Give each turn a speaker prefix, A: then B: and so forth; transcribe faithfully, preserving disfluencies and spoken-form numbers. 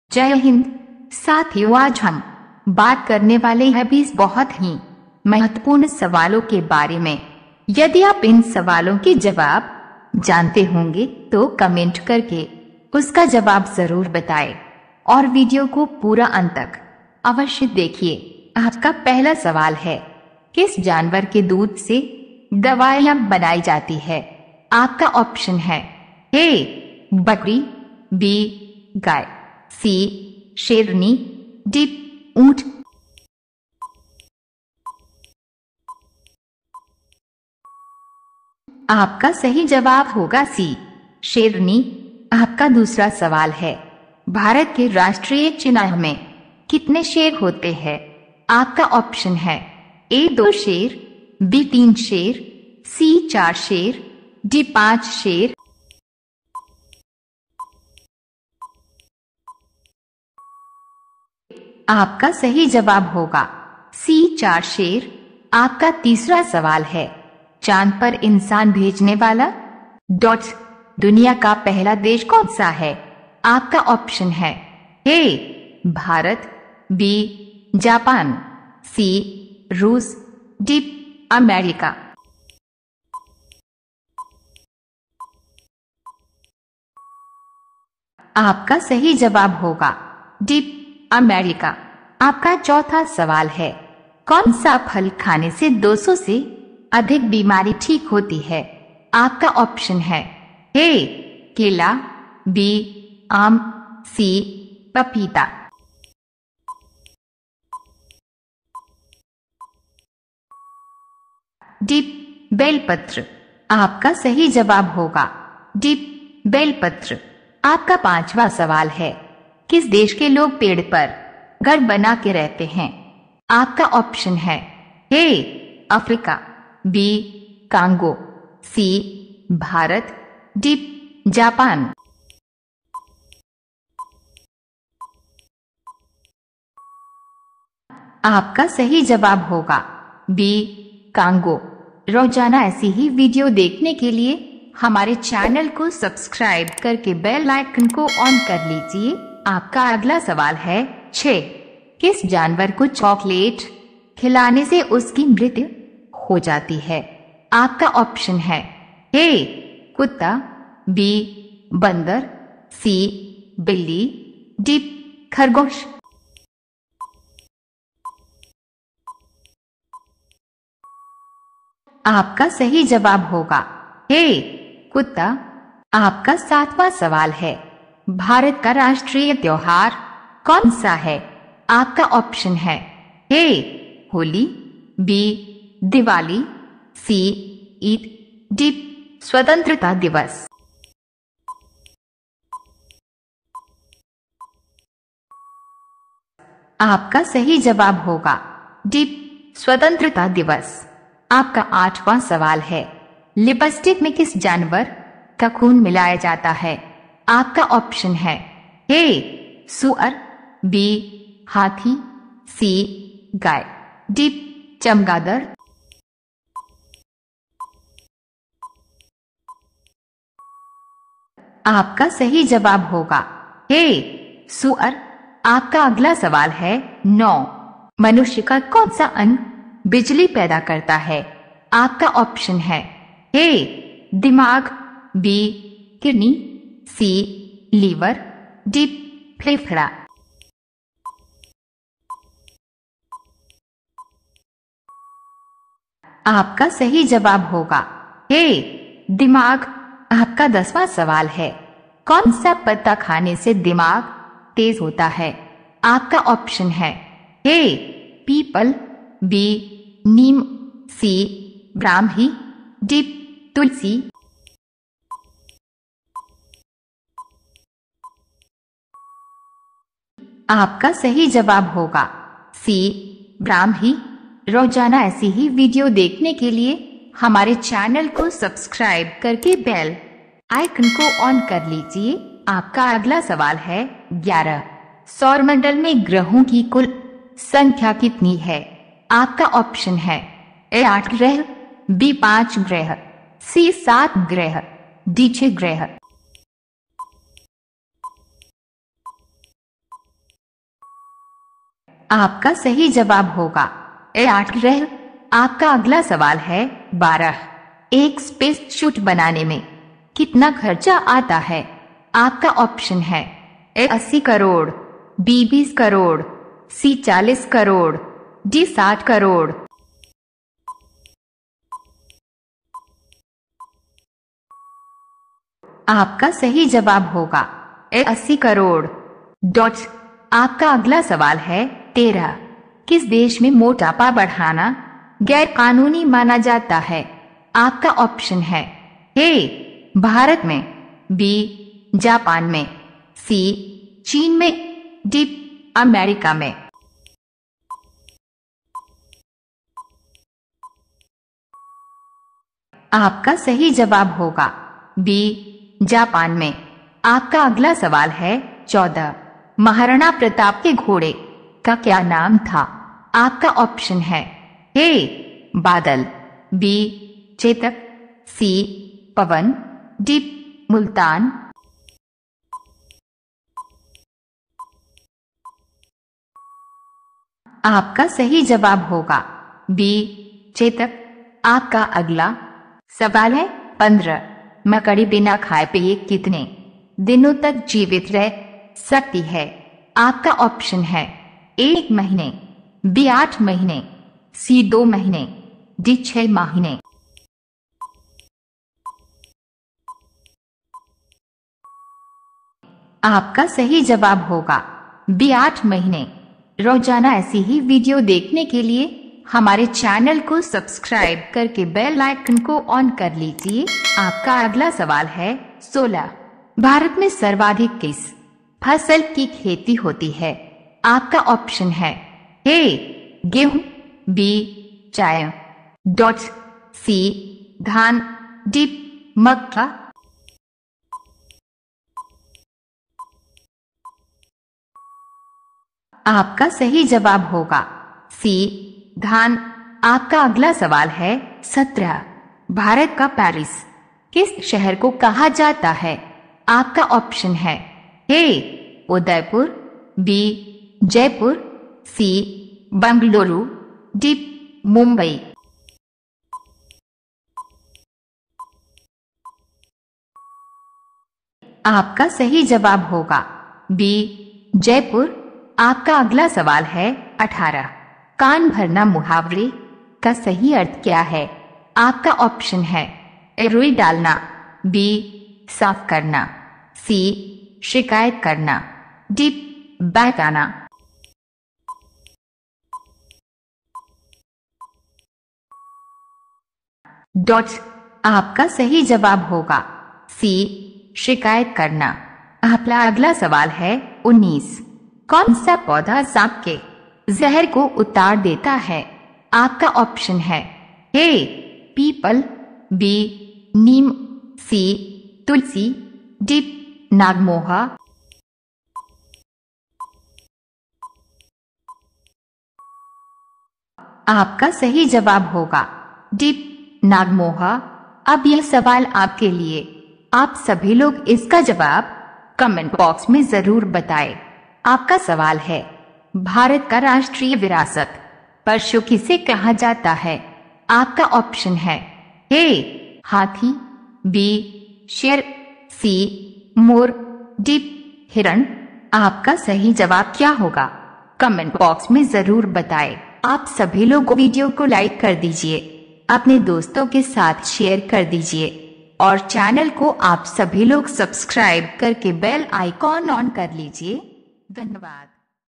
A: जय हिंद साथियों, आज हम बात करने वाले हैं बीस बहुत ही महत्वपूर्ण सवालों के बारे में। यदि आप इन सवालों के जवाब जानते होंगे तो कमेंट करके उसका जवाब जरूर बताएं और वीडियो को पूरा अंत तक अवश्य देखिए। आपका पहला सवाल है, किस जानवर के दूध से दवाइयां बनाई जाती है? आपका ऑप्शन है ए बकरी, बी गाय, सी शेरनी, डी ऊंट। आपका सही जवाब होगा सी शेरनी। आपका दूसरा सवाल है, भारत के राष्ट्रीय चिन्ह में कितने शेर होते हैं? आपका ऑप्शन है ए दो शेर, बी तीन शेर, सी चार शेर, डी पांच शेर। आपका सही जवाब होगा सी चार शेर। आपका तीसरा सवाल है, चांद पर इंसान भेजने वाला डॉट दुनिया का पहला देश कौन सा है? आपका ऑप्शन है A Bharat, B Japan, C रूस, डी अमेरिका। आपका सही जवाब होगा डी अमेरिका। आपका चौथा सवाल है, कौन सा फल खाने से दो सौ से अधिक बीमारी ठीक होती है? आपका ऑप्शन है ए केला, बी आम, सी पपीता। डी बेलपत्र। आपका सही जवाब होगा डी बेलपत्र। आपका पांचवा सवाल है, किस देश के लोग पेड़ पर घर बना के रहते हैं? आपका ऑप्शन है A Africa, B Congo, C Bharat, D Japan. आपका सही जवाब होगा बी कांगो। रोजाना ऐसी ही वीडियो देखने के लिए हमारे चैनल को सब्सक्राइब करके बेल आइकन को ऑन कर लीजिए। आपका अगला सवाल है छह, किस जानवर को चॉकलेट खिलाने से उसकी मृत्यु हो जाती है? आपका ऑप्शन है ए कुत्ता, बी बंदर, सी बिल्ली, डी खरगोश। आपका सही जवाब होगा ए कुत्ता। आपका सातवां सवाल है, भारत का राष्ट्रीय त्योहार कौन सा है? आपका ऑप्शन है A Holi, B Diwali, C Eid, D स्वतंत्रता दिवस। आपका सही जवाब होगा डी स्वतंत्रता दिवस। आपका आठवां सवाल है, लिपस्टिक में किस जानवर का खून मिलाया जाता है? आपका ऑप्शन है ए सुअर, बी हाथी, सी गाय, डी चमगादड़। आपका सही जवाब होगा ए सुअर। आपका अगला सवाल है नौ, मनुष्य का कौन सा अंग बिजली पैदा करता है? आपका ऑप्शन है ए दिमाग, B kidney, C liver, D फेफड़ा। आपका सही जवाब होगा ए दिमाग। आपका दसवां सवाल है, कौन सा पत्ता खाने से दिमाग तेज होता है? आपका ऑप्शन है A peepal, B neem, C brahmi, D tulsi. आपका सही जवाब होगा सी ब्राह्मी। रोजाना ऐसी ही वीडियो देखने के लिए हमारे चैनल को सब्सक्राइब करके बेल आइकन को ऑन कर लीजिए। आपका अगला सवाल है ग्यारह, सौरमंडल में ग्रहों की कुल संख्या कितनी है? आपका ऑप्शन है ए आठ ग्रह, बी पांच ग्रह, सी सात ग्रह, डी छह ग्रह। आपका सही जवाब होगा ए आठ ग्रह। आपका अगला सवाल है बारह। एक स्पेस शूट बनाने में कितना खर्चा आता है? आपका ऑप्शन है ए अस्सी करोड़, बी बीस करोड़, सी चालीस करोड़, डी साठ करोड़। आपका सही जवाब होगा ए अस्सी करोड़। डॉट। आपका अगला सवाल है तेरह। किस देश में मोटापा बढ़ाना गैर कानूनी माना जाता है? आपका ऑप्शन है ए भारत में, बी जापान में, सी चीन में, डी अमेरिका में। आपका सही जवाब होगा बी जापान में। आपका अगला सवाल है चौदह। महाराणा प्रताप के घोड़े का क्या नाम था? आपका ऑप्शन है A Badal, B Chetak, C Pawan, D Multan. आपका सही जवाब होगा बी चेतक। आपका अगला सवाल है पंद्रह। मकड़ी बिना खाए पिए कितने दिनों तक जीवित रह सकती है? आपका ऑप्शन है एक महीने, बी आठ महीने, सी दो महीने, डी छह महीने। आपका सही जवाब होगा बी आठ महीने। रोजाना ऐसी ही वीडियो देखने के लिए हमारे चैनल को सब्सक्राइब करके बेल आइकन को ऑन कर लीजिए। आपका अगला सवाल है सोलह। भारत में सर्वाधिक किस फसल की खेती होती है? आपका ऑप्शन है ए गेहूं, बी चाय, डॉट सी धान, डी मक्का। आपका सही जवाब होगा सी धान। आपका अगला सवाल है सत्रह। भारत का पेरिस किस शहर को कहा जाता है? आपका ऑप्शन है A Udaipur, B Jaipur, C Bengaluru, D Mumbai. आपका सही जवाब होगा बी जयपुर। आपका अगला सवाल है अठारह। कान भरना मुहावरे का सही अर्थ क्या है? आपका ऑप्शन है ए रुई डालना, बी साफ करना, सी शिकायत करना, डी बहकाना। डॉट। आपका सही जवाब होगा सी शिकायत करना। आपका अगला सवाल है उन्नीस। कौन सा पौधा सांप के जहर को उतार देता है? आपका ऑप्शन है A peepal, B neem, C tulsi, D नागमोहा। आपका सही जवाब होगा डी नागमोहा। अब यह सवाल आपके लिए। आप सभी लोग इसका जवाब कमेंट बॉक्स में जरूर बताएं। आपका सवाल है भारत का राष्ट्रीय विरासत पशु किसे कहा जाता है? आपका ऑप्शन है ए हाथी, बी शेर, सी मोर, डी हिरण। आपका सही जवाब क्या होगा? कमेंट बॉक्स में जरूर बताएं। आप सभी लोग वीडियो को लाइक कर दीजिए, अपने दोस्तों के साथ शेयर कर दीजिए और चैनल को आप सभी लोग सब्सक्राइब करके बेल आइकॉन ऑन कर लीजिए। धन्यवाद।